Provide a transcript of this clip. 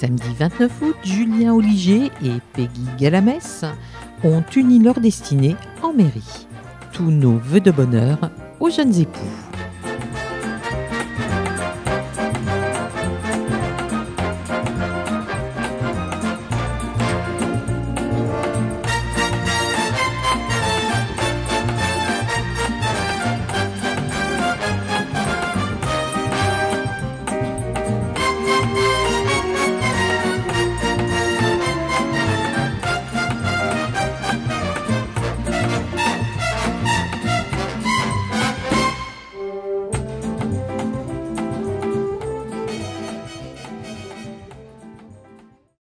samedi 29 août, Julien Oliger et Peggy Galamès ont uni leur destinée en mairie. Tous nos vœux de bonheur aux jeunes époux.